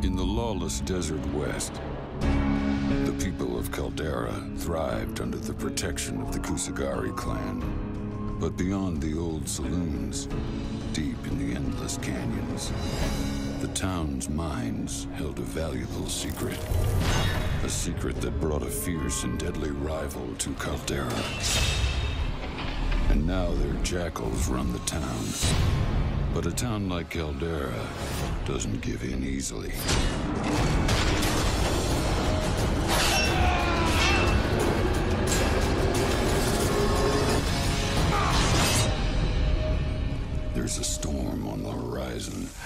In the lawless desert west, the people of Caldera thrived under the protection of the Kusagari clan. But beyond the old saloons, deep in the endless canyons, the town's mines held a valuable secret. A secret that brought a fierce and deadly rival to Caldera. And now their jackals run the town. But a town like Caldera doesn't give in easily. There's a storm on the horizon.